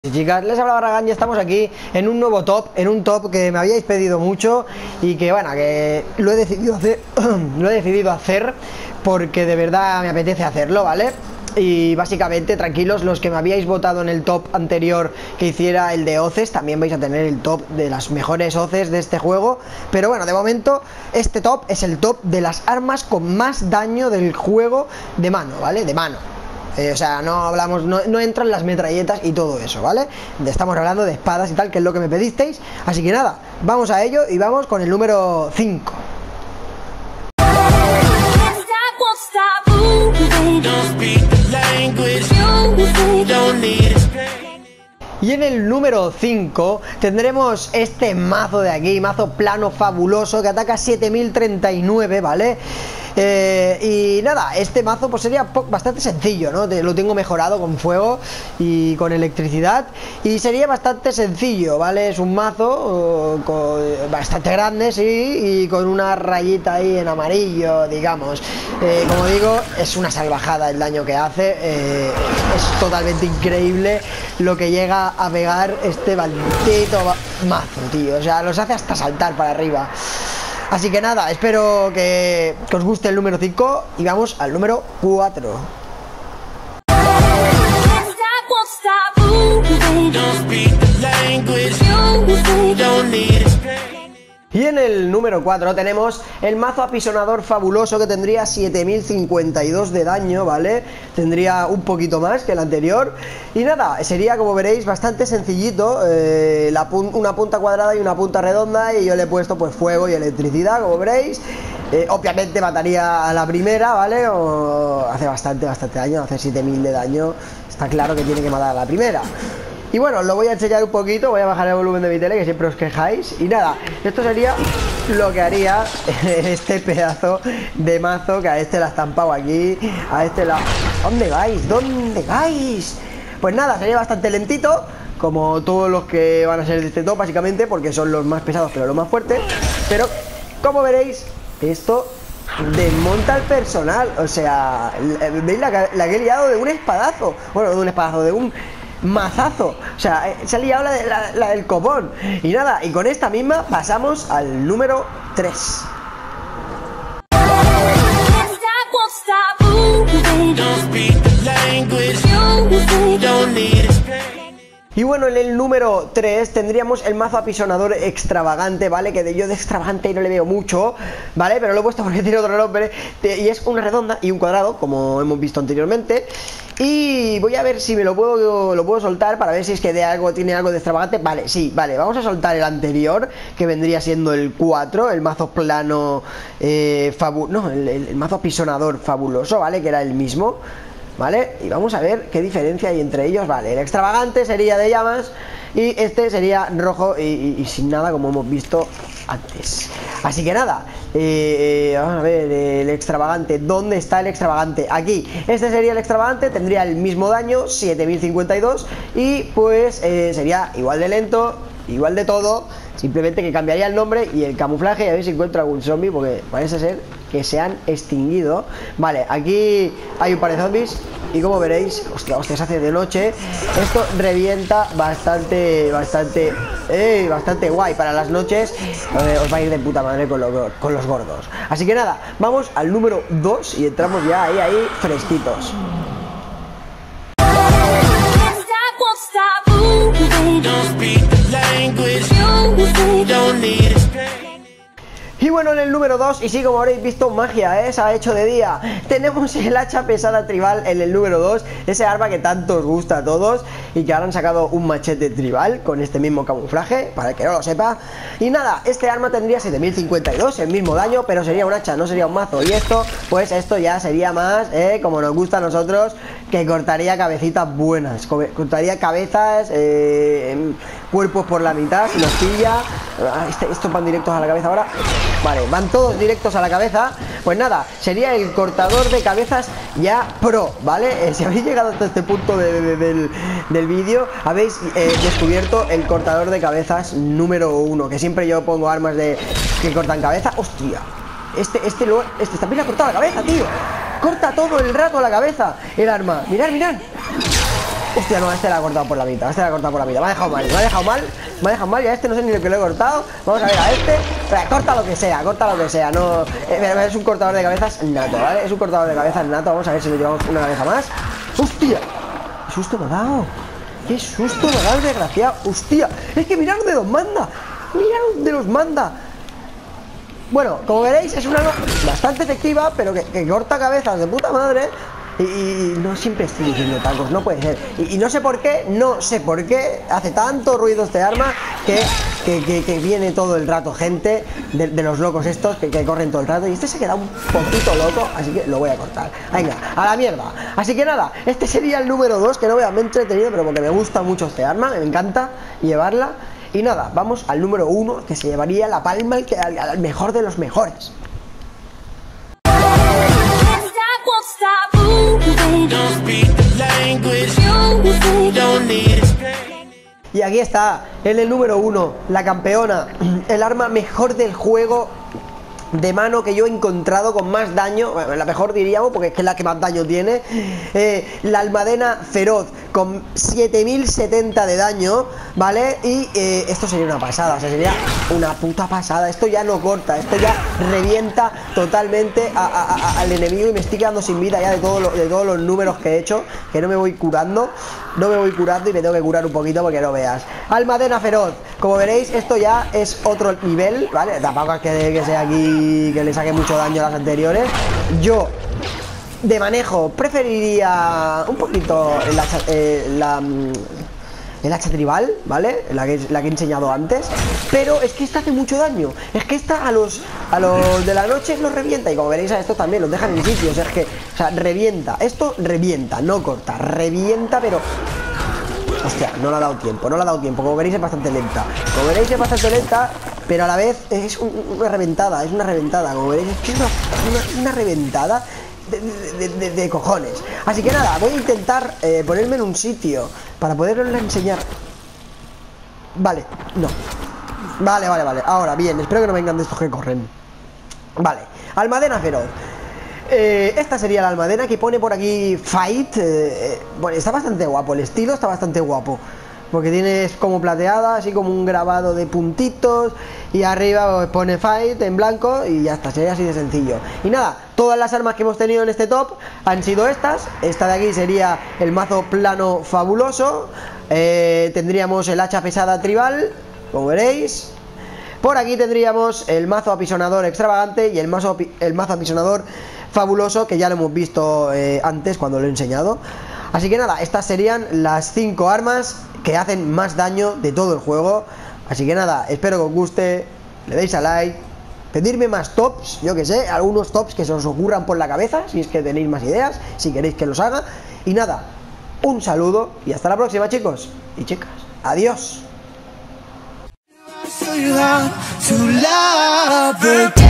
Chicas, les habla Barragán y estamos aquí en un nuevo top, en un top que me habíais pedido mucho y que bueno, que lo he decidido hacer, porque de verdad me apetece hacerlo, ¿vale? Y básicamente, tranquilos, los que me habíais votado en el top anterior que hiciera el de hoces, también vais a tener el top de las mejores hoces de este juego. Pero bueno, de momento, este top es el top de las armas con más daño del juego de mano, ¿vale? De mano. O sea, no hablamos, no entran las metralletas y todo eso, ¿vale? Estamos hablando de espadas y tal, que es lo que me pedisteis. Así que nada, vamos a ello y vamos con el número 5. Y en el número 5 tendremos este mazo de aquí, mazo plano fabuloso que ataca 7039, ¿vale? Y nada, este mazo pues sería bastante sencillo, ¿no? Lo tengo mejorado con fuego y con electricidad y sería bastante sencillo, ¿vale? Es un mazo bastante grande, sí, y con una rayita ahí en amarillo, digamos. Como digo, es una salvajada el daño que hace, es totalmente increíble lo que llega a pegar este maldito mazo, tío. O sea, los hace hasta saltar para arriba. Así que nada, espero que os guste el número 5 y vamos al número 4. Y en el número 4 tenemos el mazo apisonador fabuloso que tendría 7052 de daño, ¿vale? Tendría un poquito más que el anterior. Y nada, sería, como veréis, bastante sencillito, una punta cuadrada y una punta redonda, y yo le he puesto pues fuego y electricidad, como veréis. Obviamente mataría a la primera, ¿vale? Hace bastante daño, hace 7000 de daño. Está claro que tiene que matar a la primera. Y bueno, os lo voy a enseñar un poquito, voy a bajar el volumen de mi tele, que siempre os quejáis. Y nada, esto sería lo que haría este pedazo de mazo, que a este la ha estampado aquí, a este la... ¿Dónde vais? ¿Dónde vais? Pues nada, sería bastante lentito, como todos los que van a ser de este top, básicamente, porque son los más pesados, pero los más fuertes. Pero, como veréis, esto desmonta al personal. O sea, ¿veis la que he liado de un espadazo? Bueno, de un espadazo, de un... mazazo, o sea, se ha liado la del copón. Y nada, y con esta misma pasamos al número 3. Y bueno, en el número 3 tendríamos el mazo apisonador extravagante, ¿vale? Que yo de extravagante no le veo mucho, ¿vale? Pero lo he puesto porque tiene otro nombre. Y es una redonda y un cuadrado, como hemos visto anteriormente. Y voy a ver si me lo puedo soltar para ver si es que tiene algo de extravagante. Vale, sí, vale, vamos a soltar el anterior, que vendría siendo el 4, el mazo plano el mazo apisonador fabuloso, ¿vale? Que era el mismo, ¿vale? Y vamos a ver qué diferencia hay entre ellos. Vale, el extravagante sería de llamas y este sería rojo y sin nada, como hemos visto antes. Así que nada, vamos a ver el extravagante. ¿Dónde está el extravagante? Aquí. Este sería el extravagante, tendría el mismo daño, 7052, y pues sería igual de lento, igual de todo, simplemente que cambiaría el nombre y el camuflaje. Y a ver si encuentro algún zombie, porque parece ser que se han extinguido. Vale, aquí hay un par de zombies y como veréis, hostia, se hace de noche. Esto revienta bastante guay para las noches. Os va a ir de puta madre con los gordos. Así que nada, vamos al número 2 y entramos ya ahí fresquitos. Y bueno, en el número 2, y sí, como habréis visto, magia, se ha hecho de día. Tenemos el hacha pesada tribal en el número 2, ese arma que tanto os gusta a todos, y que ahora han sacado un machete tribal con este mismo camuflaje, para el que no lo sepa. Y nada, este arma tendría 7052, el mismo daño, pero sería un hacha, no sería un mazo. Y esto, pues esto ya sería más, como nos gusta a nosotros, que cortaría cabecitas buenas, cortaría cabezas, cuerpos por la mitad, si los pilla. Estos van directos a la cabeza ahora. Vale, van todos directos a la cabeza. Pues nada, sería el cortador de cabezas ya pro, ¿vale? Si habéis llegado hasta este punto del vídeo, habéis descubierto el cortador de cabezas número 1. Que siempre yo pongo armas que cortan cabeza. ¡Hostia! Este también le ha cortado la cabeza, tío. Corta todo el rato la cabeza el arma. Mirad, mirad. Hostia, no, este la ha cortado por la mitad. Este la ha cortado por la mitad. Me ha dejado mal, me ha dejado mal. Me ha dejado mal y a este no sé ni lo que le he cortado. Vamos a ver a este. Pero, corta lo que sea, corta lo que sea. No, es un cortador de cabezas nato, ¿vale? Es un cortador de cabezas nato. Vamos a ver si le llevamos una cabeza más. ¡Hostia! ¡Qué susto me ha dado! ¡Qué susto me ha dado, desgraciado! ¡Hostia! Es que mirad dónde los manda. Mirad dónde los manda. Bueno, como veréis, es una arma bastante efectiva, pero que corta cabezas de puta madre. Y no siempre estoy diciendo tacos, no puede ser. Y no sé por qué hace tanto ruido este arma que viene todo el rato gente de los locos estos que corren todo el rato. Y este se queda un poquito loco, así que lo voy a cortar. Venga, a la mierda. Así que nada, este sería el número 2, que no voy a me he entretenido, pero porque me gusta mucho este arma, me encanta llevarla. Y nada, vamos al número 1, que se llevaría la palma al mejor de los mejores. Y aquí está, en el número 1, la campeona, el arma mejor del juego de mano que yo he encontrado con más daño, bueno, la mejor diríamos porque es que es la que más daño tiene, la Almadena Feroz con 7070 de daño, ¿vale? Y esto sería una pasada, o sea, sería una puta pasada. Esto ya no corta, esto ya revienta totalmente al enemigo y me estoy quedando sin vida ya de todos los números que he hecho, que no me voy curando y me tengo que curar un poquito porque no veas. Almadena Feroz, como veréis, esto ya es otro nivel, ¿vale? Tampoco es que sea aquí que le saque mucho daño a las anteriores. Yo de manejo preferiría un poquito el hacha tribal, ¿vale? La que he enseñado antes. Pero es que esta hace mucho daño. Es que esta a los de la noche los revienta. Y como veréis a estos también los dejan en sitios. Es que, o sea, revienta. Esto revienta, no corta. Revienta, pero... Hostia, no le ha dado tiempo, Como veréis es bastante lenta. Pero a la vez es una reventada, Como veréis es que es una reventada de cojones. Así que nada, voy a intentar ponerme en un sitio para poderosla enseñar. Vale, no. Vale. Ahora, bien, espero que no vengan de estos que corren. Vale, Almadena Feroz. Esta sería la Almadena que pone por aquí Fight. Bueno, está bastante guapo, el estilo está bastante guapo. Porque tienes como plateada, así como un grabado de puntitos. Y arriba pues, pone Fight en blanco y ya está, sería así de sencillo. Y nada, todas las armas que hemos tenido en este top han sido estas. Esta de aquí sería el mazo plano fabuloso. Tendríamos el hacha pesada tribal, como veréis. Por aquí tendríamos el mazo apisonador extravagante y el mazo apisonador fabuloso, que ya lo hemos visto antes cuando lo he enseñado. Así que nada, estas serían las 5 armas que hacen más daño de todo el juego. Así que nada, espero que os guste, le deis a like, pedirme más tops, yo que sé, algunos tops que se os ocurran por la cabeza, si es que tenéis más ideas, si queréis que los haga. Y nada, un saludo y hasta la próxima, chicos y chicas. Adiós.